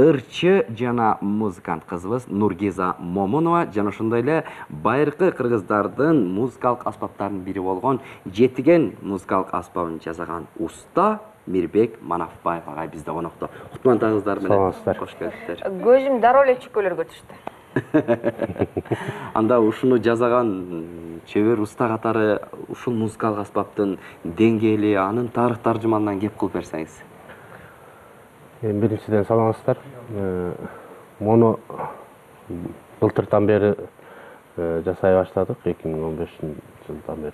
ырчы жана музыкант кызыбыз Нургиза Момунова жана ошондой эле байыркы кыргыздардын музыкалык аспаптарынын бири болгон жетиген музыкалык аспабын жасаган уста Мирбек Манафбаев агай бизде конокто. Кутмандагыңыздар менен кош келиптер. Көзүм дароо эле чүкөлөргө түштү. Анда ушуну жасаган чебер уста катары ушул музыкалык аспаптын деңгээли, анын тарых таржыманынан кеп кылып берсеңиз. Биринчиден саламатсыздар. Муну былтыртан бери жасай баштадык, 2015-жылдан бери.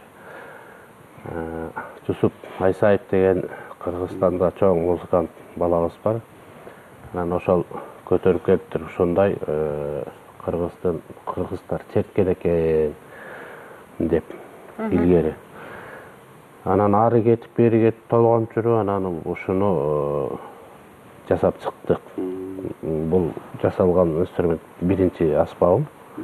Жусуп Айсаев деген Кыргызстанда чоң музыкант балабыз бар. Анан ошол көтөрүп келиптир, ошондой кыргыздар черткен экен деп илгери. Анан ары кетип, бери кетип толгонуп жүрүп, анан ушуну жасап чыктык. Бул жасалган инструмент биринчи аспабым.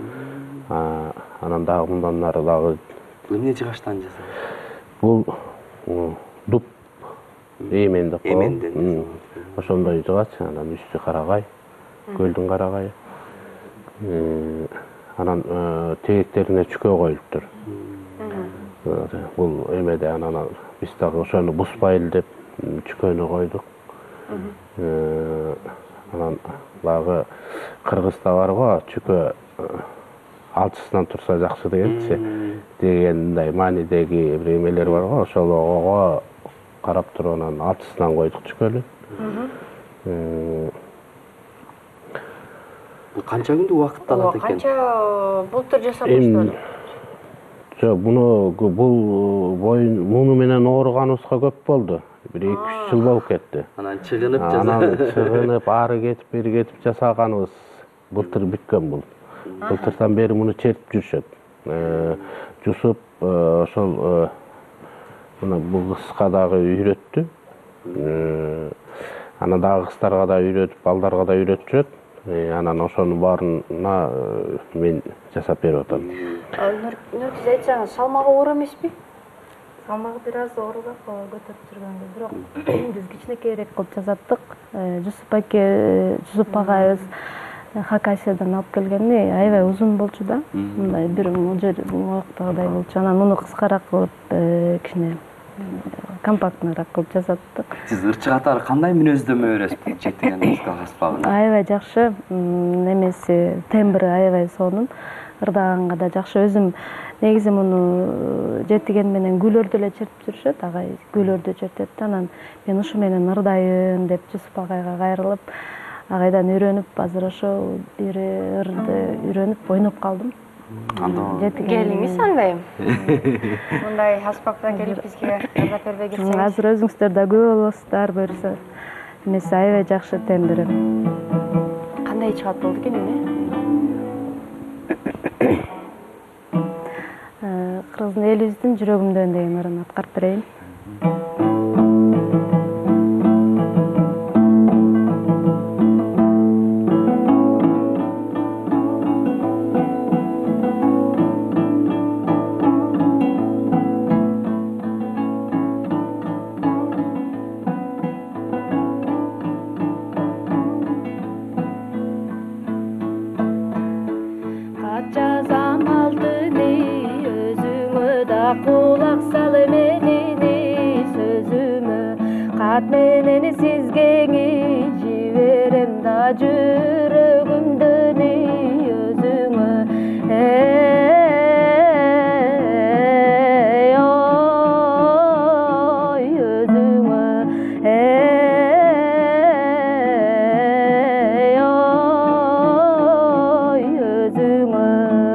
Анан дагы мындан нары дагы эмне жыгачтан жасалган? Бул дуп эмен деп коет. Ошондой жыгач, анан үстү карагай, көлдүн карагайы. Анан тегектерине чүкө коюлуптур. Бул эмеде анан биз дагы ошону бузбайлы деп чүкөнү койдук. Анан дагы Кыргызда бар го, чүкө алчысынан турса жакшы дегенчи дегендей маанидеги бир эмелер бар го, ошолого карап туруп анан алчысынан койдук чүкөлү. Бул канча күндүк убакыт алат экен? Канча былтыр жасап баштадым. Жок, муну менен ооруганыбызга көп болду. Бир 2-3 жыл болуп кетти. Анан чыгынып ары кетип, бери кетип жасаганыбыз былтыр бүткөн бул. Былтырдан бери муну чертип жүрүшөт. Жусуп ошол бул кызга дагы үйрөттү. Анан дагы кыздарга да үйрөтүп, балдарга да үйрөтүп жүрөт. Анан ошонун баарына мен жасап берип атам. Нургиз айтсаңыз, салмагы оор эмеспи? Салмагы бир аз оорураак көтөрүп жүргөнгө, бирок биз кичинекейирээк кылып жасаттык. Жусуп агайыбыз Хакасиядан алып келгенди, аябай узун болчу да. Мындай бир моектагыдай болчу. Анан муну кыскараак кылып, кичине компактныраак кылып жасаттык. Сиз ырчы катары кандай мүнөздөмө бересиз жетиген музыкалык аспабына? Аябай жакшы, немеси тембри аябай сонун. Ырдаганга да жакшы. Өзүм негизи муну жетиген менен күйлөрдү эле чертип жүрүшөт, агай күйлөрдү чертет. Анан мен ушу менен ырдайын деп Жусуп агайга кайрылып, агайдан үйрөнүп, азыр ошол ырды үйрөнүп ойноп калдым. Келиңиз андай. Мындай аспапта келип бизге ырдап бербей кетсеңиз. Азыр өзүңүздөр да күбө болосуздар, буюрса. Эмеси аябай жакшы тембри. Кандай чыгат болду экен эмне? Кыргыздын элибиздин жүрөгүмдөн деген ырын аткарып берейин. Kulak sal menini sözümü, kat menini sizgeni jiberem da жүрөгүмдөни өзүңө. Ey oy özüңө, ey oy özüңö.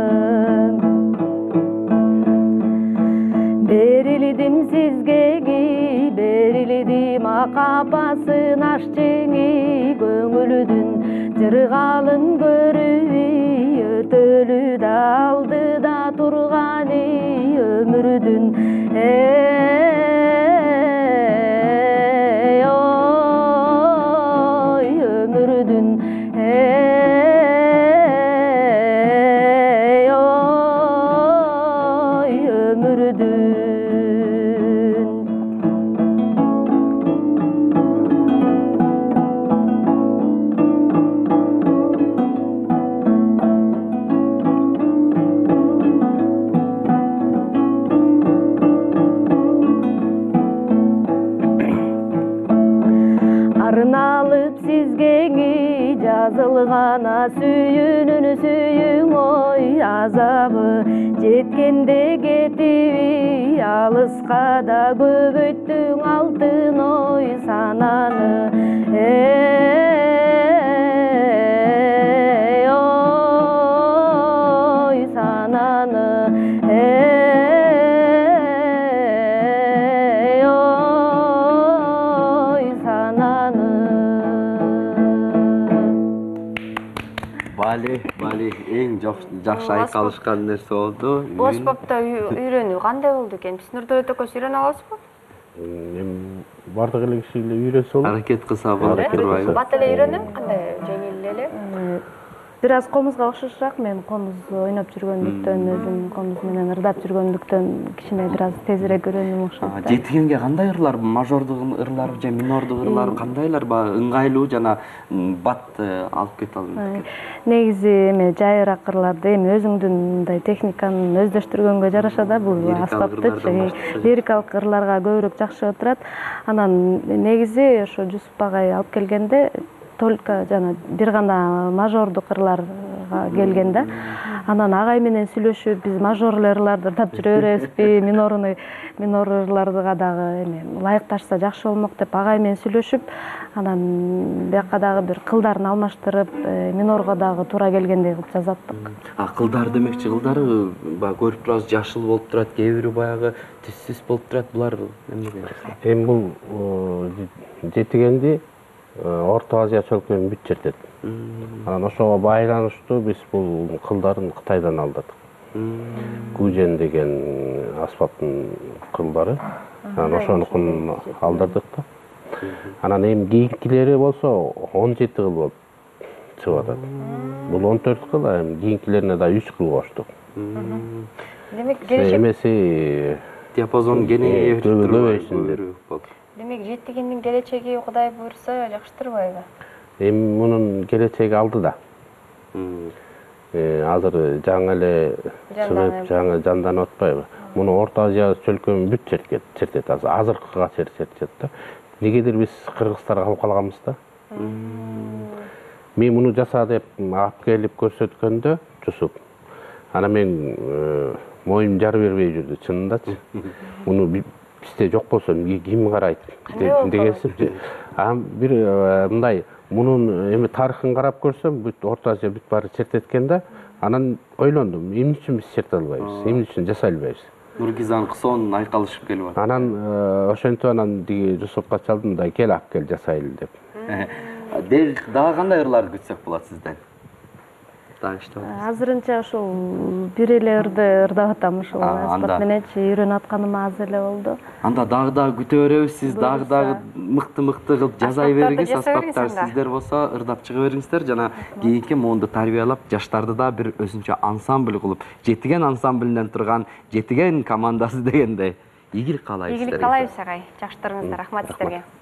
Berildim sizgeni, berildim akapasın aşçıni, көңүлүдүн жыргалын көрүп, өтөлү да алдыда турганы өмүрүдүн. Ey oy өмүрүдүн, ey oy өмүрүдүн. жазылгана сүйүүнүн сүйүң ой азабы жеткенде кетиби алыска да көбөйттүң алтын ой сананы ой сананы ой сананы Бали, эң жакшы айкалышкан нерсе болду. Бул аспапта үйрөнүү кандай болду экен? Биз Нурдөлөт экөөбүз үйрөнө алабызбы? Бардык эле киши эле үйрөнсө болот. Аракет кылса болот турбайбы? Бат эле үйрөнөм, кандай жеңил эле? бир аз комузга окшошураак. Мен комуз ойноп жүргөндүктөн, өзүм комуз менен ырдап жүргөндүктөн кичине бир аз тезирээк үйрөндүм окшойт. Жетигенге кандай ырлар, мажордук ырлар же минордук ырлар кандайлар ыңгайлуу жана бат алып кете алат? Негизи эми жайыраак ырларды эми өзүңдүн мындай техниканы өздөштүргөнгө жараша да бул аспаптычы лирикалык ырларга көбүрөөк жакшы отурат. Анан негизи ошо Жусуп агай алып келгенде только жана бир гана мажордук ырларга келген да. Анан агай менен сүйлөшүп, биз мажор ырларды ырдап жүрө беребизби, минор ырларга дагы эми ылайыкташса жакшы болмок деп агай менен сүйлөшүп, анан бияка дагы бир кылдарын алмаштырып, минорго дагы туура келгендей кылып жазаттык. Кылдар демекчи, кылдары баягы көрүп турабыз, жашыл болуп турат, кээ бири баягы түссүз болуп турат. Булар эмнеге? Эми бул жетигенди Орто Азия чөлкөөнүн бүт чертет. Анан ошого байланыштуу биз бул кылдарын Кытайдан алдырдык. Гужен деген аспаптын кылдары. Анан ошонукун алдырдык да. Анан эми кийинкилери болсо 17 кыл болуп чыгып атат. Бул 14 кыл, эми кийинкилерине да 3 кыл коштук. Демек келечек Эмеси диапазон кеңейип көбөйсүн. Демек жетигендин келечеги Кудай буйрса жакшы турбайбы? Эми мунун келечеги алдыда. Азыр жаңы эле чыгып, жаңы жанданып атпайбы? Муну Орто Азия чөлкөөнүн бүт чертет, азыркыга чертет да. Негедир биз кыргыздар калып калганбыз да. Мен муну жаса деп алып келип көрсөткөндө Жусуп. Анан мен моюм жар бербей жүрдү, чынындачы. Муну бизде жок болсо ким карайт дегенсип. Бир мындай мунун эми тарыхын карап көрсөм, бүт Орто Азия бүт баары чертеткен да. Анан ойлондум, эмне үчүн биз черте албайбыз, эмне үчүн жасай албайбыз? Нургизанын кысоонун айкалышып келип атат. Анан ошентип анан диги Жусупка чалдым да, кел алып кел жасайлы деп. Дагы кандай ырларды күтсөк болот сизден? Азырынча ошол бир эле ырды ырдап атам, ошол аспап мененчи үйрөнүп атканым аз эле болду. Анда дагы күтө беребиз, сиз дагы мыкты кылып жазай бериңиз, аспаптар сиздер болсо ырдап чыга бериңиздер жана кийинки моунду тарбиялап, жаштарды да бир өзүнчө ансамбль кылып, жетиген ансамблинен турган жетиген командасы дегендей ийгилик каалайбыз. Ийгилик каалайбыз агай. Жакшыларыңыздар, рахмат сиздерге.